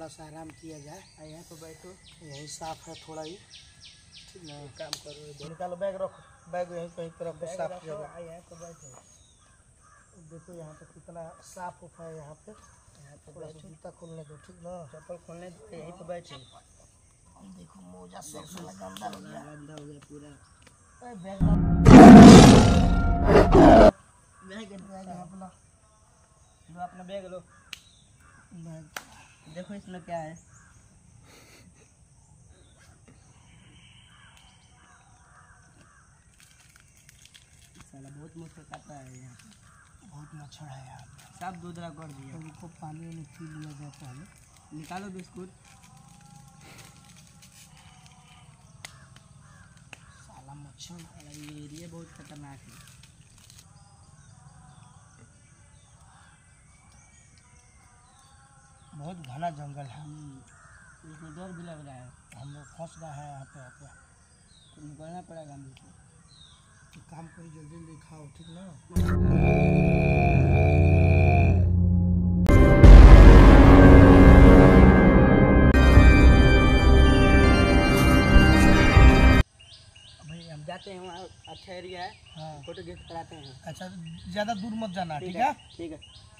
थोड़ा सा आराम किया जाए। यहाँ तो बैठो, यही साफ है थोड़ा ही, ठीक ना। काम करो, निकालो बैग, रखो बैग यहीं कहीं पर रखो, साफ जगह। यहाँ तो बैठो, देखो यहाँ पे कितना साफ उफ है। यहाँ पे थोड़ा सा जूता खोलने दो, ठीक ना। चप्पल खोलने दो, यहीं पे बैठो। देखो मोजा सब साला गंदा हो गया पूरा। बैग यहाँ पे ला, लो अपना बैग लो। बैग देखो इसमें क्या है। साला बहुत मच्छर काटता है यहाँ पे, बहुत मच्छर है यहाँ पे। सब दूधरा कर दिया। तो उनको पानी में पी लिया जाए पहले। निकालो बिस्कुट। साला मच्छर ये एरिया बहुत खतरनाक है। बहुत घना जंगल है। इसमें डर भी लग रहा है, हम लोग फंस गए हैं यहाँ पे आके। तो निकलना पड़ेगा हम लोग को। तो काम करो, जल्दी जल्दी खाओ, ठीक ना। भाई हम जाते हैं वहाँ, अच्छा एरिया है। हाँ फोटो खींच कराते हैं। अच्छा, ज़्यादा दूर मत जाना, ठीक है। ठीक है।